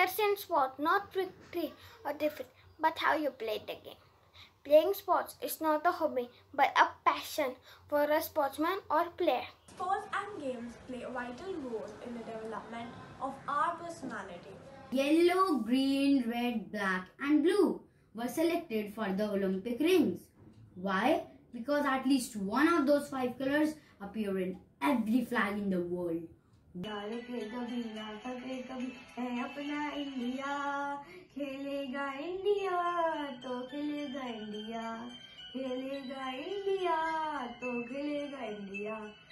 matters in sport not victory or defeat, but how you play the game. Playing sports is not a hobby, but a passion for a sportsman or player. Sports and games play a vital role in the development of our personality. Yellow, green, red, black and blue were selected for the Olympic rings. Why? Because at least one of those 5 colors appear in every flag in the world. अपना India खेलेगा India तो खेलेगा India खेलेगा India तो खेलेगा India